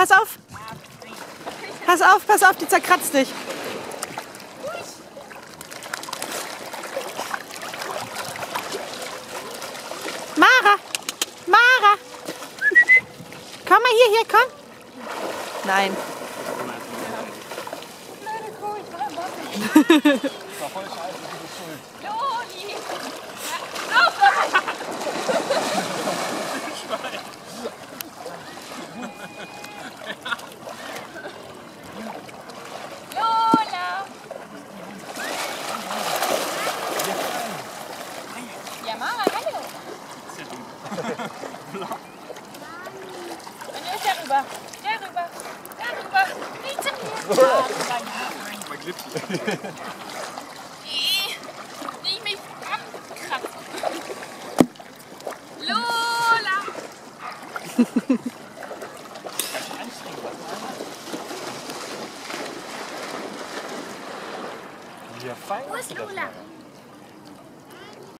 Pass auf! Pass auf, die zerkratzt dich. Mara! Mara! Komm mal hier, komm! Nein. Kleine Kuh, ich war im Wasser. Das war voll scheiße, du bist schuld. Loli! Lola! Ja, Mara, hallo! Und er ist darüber. Darüber. Nicht zu mir. Mein Glitschchen. Nicht mich ankratzen. Lola! Ja, fein. Wo ist Lola?